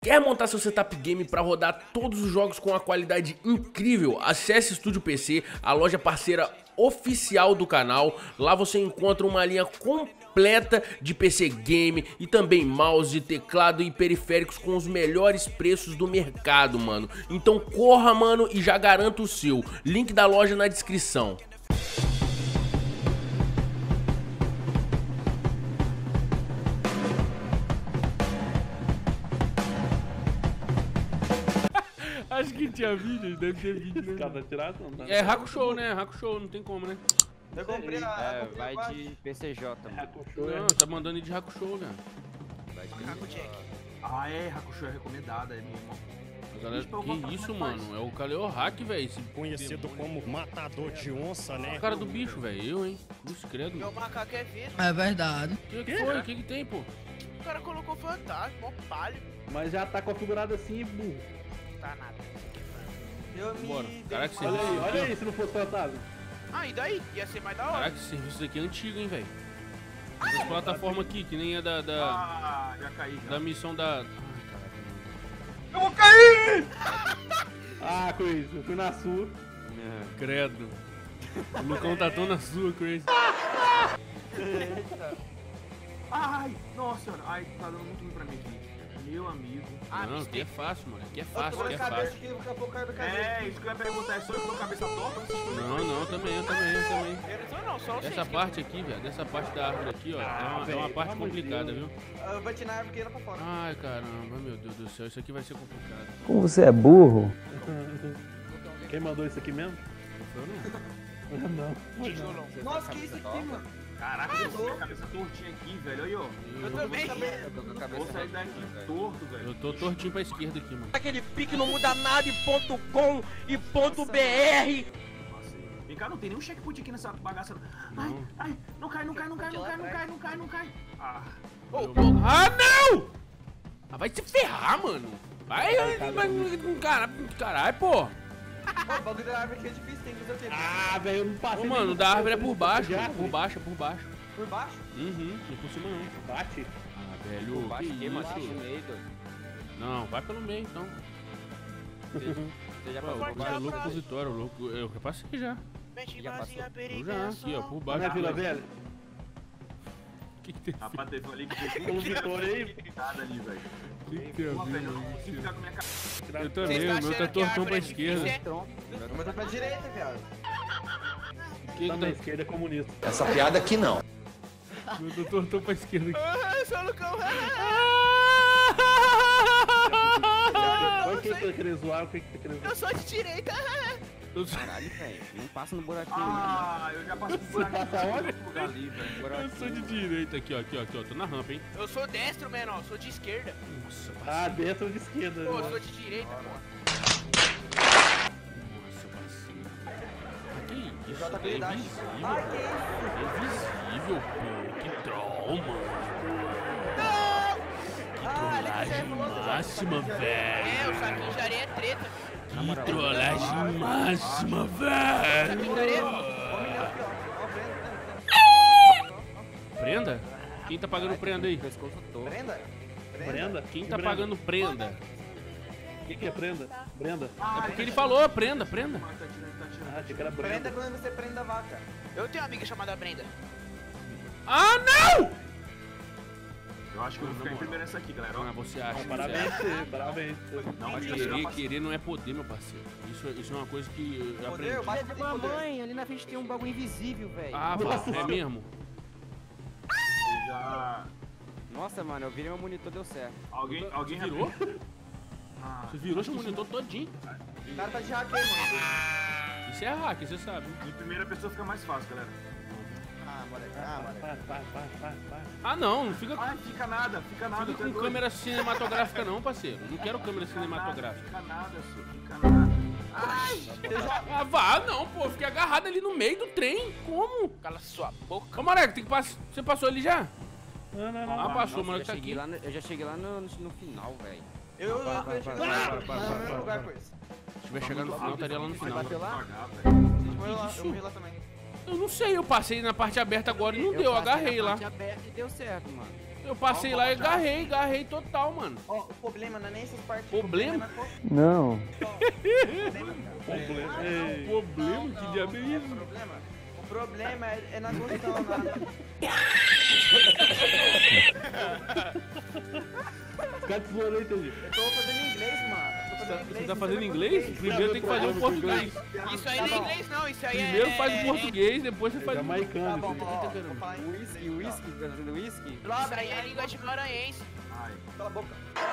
Quer montar seu setup game para rodar todos os jogos com uma qualidade incrível? Acesse Estúdio PC, a loja parceira oficial do canal. Lá você encontra uma linha completa de PC game e também mouse, teclado e periféricos com os melhores preços do mercado, mano. Então corra, mano, e já garanta o seu. Link da loja na descrição. Acho que tinha vídeo, deve ter vídeo, né? Cada tirado, não dá. É Hakusho, né? Hakusho, não tem como, né? Eu comprei a. Vai de PCJ, mano. Hakusho Não, tá mandando ir de Hakusho, velho. Vai de Hakujack. Ah, é, Hakusho é recomendada, é mesmo. Galera, que isso, mano? É o Kaleo Hack, velho. Conhecido como matador de onça, né? A cara do bicho, velho. Eu, hein? Cruz credo. Meu macaco é vidro. É verdade. O que foi? O que tem, pô? O cara colocou fantasma, mó palho. Mas já tá configurado assim, burro. Não tá nada. Eu me Bora. dei Caraca, mal. Olha aí, se não fosse fantasma. Ah, e daí? Ia ser mais da hora. Caraca, esse serviço daqui é antigo, hein, velho. Essa plataforma aqui, que nem é da Ah, já caí já. missão da... Ai, caraca. Eu vou cair! Ah, Chris, eu fui na sua. Credo. O Lucão tá tão na sua, Crazy. Ai, nossa senhora. Ai, tá dando muito ruim pra mim aqui. Meu amigo. Ah, Não, aqui é fácil, mano. Aqui é fácil, aqui é cabeça fácil. aqui, daqui a pouco caiu da cabeça. É, isso que eu ia perguntar. É só eu com a cabeça torta? Não, também. Eu não, só vocês. Essa parte aqui, velho, dessa parte da árvore aqui, ó, é uma parte complicada, viu? Eu bati na árvore que era pra fora. Ai, caramba, meu Deus do céu, isso aqui vai ser complicado. Como você é burro? Quem mandou isso aqui mesmo? Não. Tijolão. Nossa, que isso aqui, mano? Caraca, eu tô com a cabeça tortinha aqui, velho. Aí, ó. Eu também. Vou sair daqui torto, velho. Eu tô tortinho pra esquerda aqui, mano. Aquele pique não muda nada e .com e .br. Vem cá, não tem nenhum checkpoint aqui nessa bagaça. Ai, não cai. Ah, Ah, não! Ah, vai se ferrar, mano. Vai, caralho, pô. o bagulho da árvore aqui é difícil, tem que fazer o quê? Ah, velho, eu não passei. Ô, mano, da árvore é por baixo, De mano, árvore? por baixo, é por baixo. Por baixo? Não é por cima não. Bate. Ah, velho, Baixo que aqui, mano. No isso? meio, doido. Não, vai pelo meio, então. Você já Pô, passou por o cara é baixo? louco compositório, louco. Eu já passei já. Mente Já vazia, passou. perigo. Já, aqui, ó, por Tá baixo. na Vila Velha? O que tem? Rapaz, teve ali que teve Pelo Vitória aí. nada ali, velho. O que tem a Pô, velho, eu não ver? consigo ficar com a minha cabeça. Eu também, o meu tá tortão pra esquerda. Eu vou pra direita, viado. Quem Tá tá na esquerda é comunista. Essa piada aqui não. Eu tô tortão pra esquerda aqui. Ah, sou o Lucão. Olha quem tá querendo zoar, o que tá querendo zoar. Eu sou de direita. Caralho, velho. Não passa no buraquinho. Ah, eu já passei por aqui. Passa onde? Lugar ali, velho. Eu sou de direita aqui, ó. Tô na rampa, hein. Eu sou destro, menor. Sou de esquerda. Nossa, Ah, dentro ou de esquerda? Pô, eu né? sou de direita, pô. Nossa, vacilo. Que isso? Jota É habilidade. invisível. Ai, que isso? É invisível, pô. Que troll, mano. Que trollagem máxima, velho. É, o saquinho de areia é treta. Que trollagem máxima, velho. Saquinho de areia. Prenda? Quem tá pagando prenda aí? Pescoço todo. Brenda? Brenda? Quem tá pagando prenda? O que é Brenda? Brenda? É porque ele falou, prenda. Tá tirando. Ah, achei que era Prenda Brenda. quando você prende a vaca. Eu tenho uma amiga chamada Brenda. Ah, não! Eu acho que eu vou ficar em primeiro nessa aqui, galera. Ah, você acha? Parabéns, você, parabéns. Não, Mas querer não é poder, meu parceiro. Isso é uma coisa que eu Poder, aprendi. bate com poder. Mamãe, ali na frente tem um bagulho invisível, velho. Ah, é mesmo? Eu já... Nossa, mano, eu virei meu monitor, deu certo. Alguém Virou? Ah, Você virou seu monitor todinho. o cara tá de hack aí, mano. Isso é hack, você sabe. Em primeira pessoa fica mais fácil, galera. Ah, moleque. Vai. Ah, não fica Ai, fica nada. com tu é doido. câmera cinematográfica não, parceiro. Não quero câmera cinematográfica. Fica nada, senhor. Fica nada. Ai, eu já... Ah, vá, não, pô. Fiquei agarrado ali no meio do trem. Como? Cala sua boca. Ô, Mareco, tem que passar. Você passou ali já? Não. Ah, passou, Nossa, mano, eu que tá aqui. eu já cheguei lá no final, velho. Eu Para. no mesmo lugar com esse. Se tiver chegando no final, estaria lá no final. Bateu lá? Eu morri lá também. Eu não sei, eu passei na parte aberta agora e não deu, eu agarrei lá. Aberta e deu certo, mano. Eu passei lá e garrei total, mano. Ó, o problema não é nem essas partes. Problema? Não. Problema? Que diabo é isso? O problema é na construção, Fica explorando, entendi. Eu tô fazendo inglês, mano. Você tá fazendo inglês? Primeiro tem que fazer o português. Isso aí não é inglês, não. Isso aí Primeiro é... faz o português, depois você faz o... Jamaicano. Tá bom, esse ó, aqui. vou falar em Whisky, tá fazendo whisky? Isso aí é língua de maranhense. Cala a boca.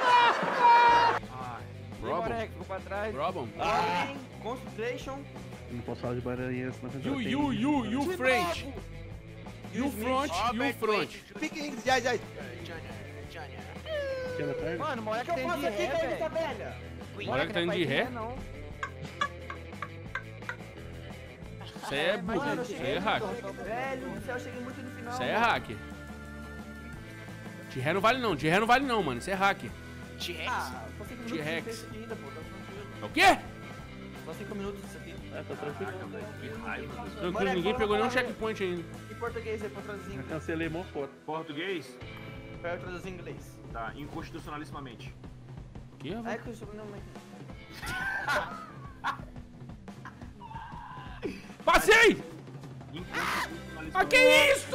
Moleque, ficou pra trás. Problem? Ordem, concentration. Não posso falar de maranhense, mas já tem. You French. You front, you front. Pequena tarde. Mano, o moleque O que eu tem faço de aqui, ré, velho, tá velho. velha? O moleque tá indo de ré? Não. Isso aí é burro, Mano, eu isso aí cheguei é hack. Velho, do céu, eu cheguei muito no final. Isso aí é hack. De ré não vale não, de ré não vale não, mano. Isso é hack. T-Rex? Ah, só 5 minutos T-Rex. de pesquisa, pô, tá tranquilo. É o quê? Só 5 minutos isso aqui. Tá tranquilo. Tranquilo, Moleque, ninguém fala pegou nenhum uma palavra checkpoint ainda. Em português aí, pra traduzir em Já inglês. cancelei mó foto. Português? Pra eu traduzir em inglês. Tá, inconstitucionalissimamente. Que, É que eu sou... Não, mas... Passei! Ah, que isso?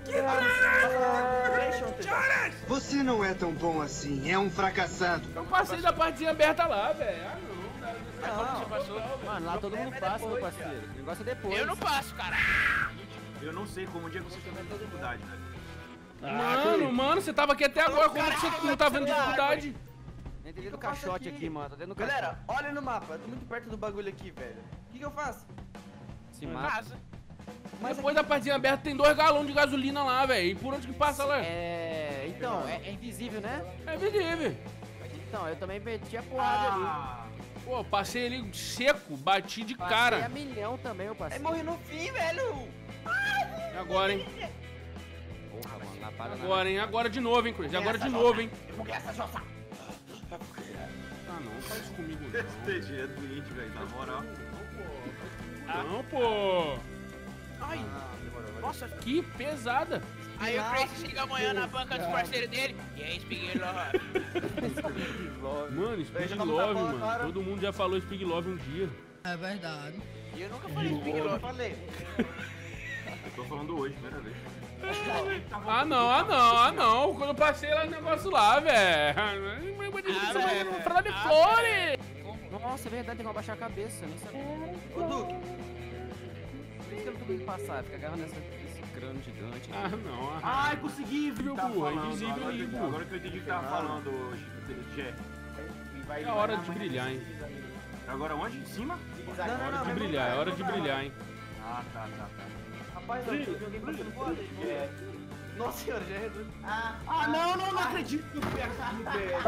Você não é tão bom assim, é um fracassado. Eu passei da partezinha aberta lá, velho. Ah, não. Como você passou? Mano, lá todo mundo passa, meu parceiro. O negócio é depois. Eu não passo, cara. Eu não sei como um dia você teve dificuldade, velho. Mano, você tava aqui até agora, como que você não tá vendo dificuldade? Nem tem do caixote aqui, mano. Tá dentro do caixote. Galera, olha no mapa. Eu tô muito perto do bagulho aqui, velho. O que eu faço? Se mata. Passa. Mas Depois da partezinha aberta tem 2 galões de gasolina lá, velho. E por onde que passa lá? É. Então, é invisível, né? É visível. Então, eu também meti a porrada ali. Pô, passei ali seco, bati de Passei cara. a milhão também, eu Aí passei. morri no fim, velho. E agora, hein? Porra, mano, lá para Agora, hein? Agora de novo, hein, Chris? Agora de novo, hein? Eu vou ganhar essa jossa. Ah, não, faz isso comigo Esse não. TG é doente, velho, na moral. Não, pô. Ai, nossa. Que pesada. Aí o Crazy chega amanhã na banca dos parceiros dele. E aí, Spig Love. Mano, Spig Já tá Love, falando, mano. cara. Todo mundo já falou Spig Love um dia. E eu nunca falei Spig Eu Love. falei. Eu tô falando hoje, primeira vez. Ah, não. Quando eu passei lá no negócio lá, velho. Frada de flores. Nossa, é verdade, tem que abaixar a cabeça. Nem sabia. Ô, Duque. Por isso que eu não tô conseguindo passar, fica agarrando esse crânio gigante. Ah, não. Ai, consegui, viu, Tá burro. falando, invisível Agora ali, que- burro. Agora que eu entendi o que tava falando, Jé. É a hora de brilhar, hein? Agora onde? Em cima? Não, É hora de brilhar, é hora de brilhar, hein? Ah, tá. Rapaz, eu vi alguém passando voado aí. Nossa senhora, já é redondo. Ah, não acredito que eu fui aqui, velho.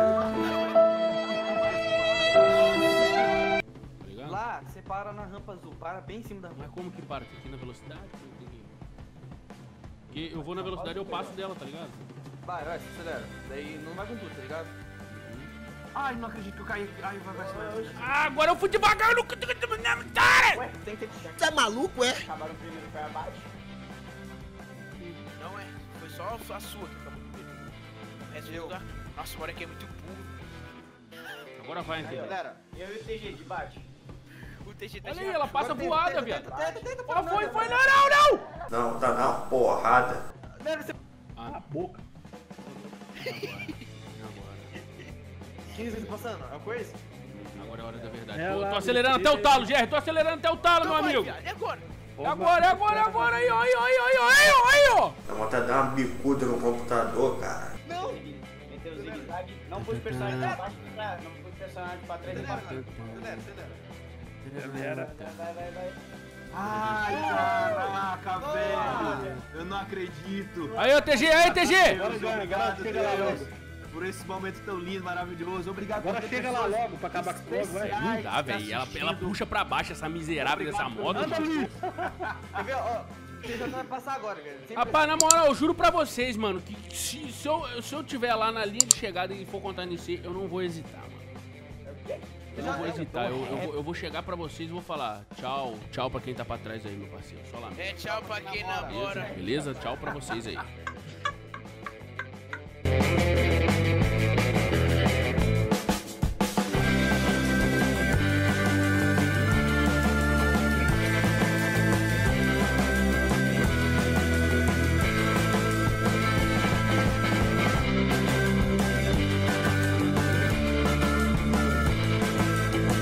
Tá ligado? Lá, você para na rampa azul. Para bem em cima da rampa. Mas como que para? Tem que ir na velocidade? Porque eu vou na velocidade e eu passo dela, tá ligado? Vai, acelera. Daí não vai com tudo, tá ligado? Ai, não acredito que eu caí. Ai, vai. Ah, agora eu fui devagar no... Ué, tem que ter... Você é maluco, é? Acabaram primeiro pé abaixo. Não é. Foi só a sua que acabou primeiro. O resto Eu. tudo dá. Nossa, o moleque é muito burro. Agora vai, entendeu? Galera, eu e o TG de baixo. O TG tá Olha aí, ela passa Agora voada, tenta, viado. tenta, Ó, foi, não! Não, tá na porrada. Deve ser Ah, A boca. 15 vezes passando, é uma coisa? agora é a hora da verdade. Ela- Tô acelerando até o talo, Jerry. Tô acelerando até o talo, meu amigo. E agora? É agora. Aí, ó. Dá vontade de dar uma bicuda no computador, cara. Meteu o zigue-zague, não pôs personagem pra baixo, não pôs personagem pra trás e pra frente. Acelera. Vai. Ai, caraca, velho. Eu não acredito. Aí, ó, TG, aí, TG. Obrigado, chega lá Deus, logo. por esse momento tão lindo, maravilhoso. Obrigado Agora por ter chega lá pessoas logo pra acabar com esse jogo, vai. Não dá, velho. Ela puxa pra baixo essa miserável dessa moto. Anda ali. Quer ver, ó? Você já vai passar agora, cara. Sempre Rapaz, na moral, eu juro pra vocês, mano, que se eu tiver lá na linha de chegada e for contar nisso, eu não vou hesitar, mano. Eu não vou hesitar, eu vou chegar pra vocês e vou falar tchau pra quem tá pra trás aí, meu parceiro. Só lá. É tchau pra quem namora. Beleza? Tchau pra vocês aí.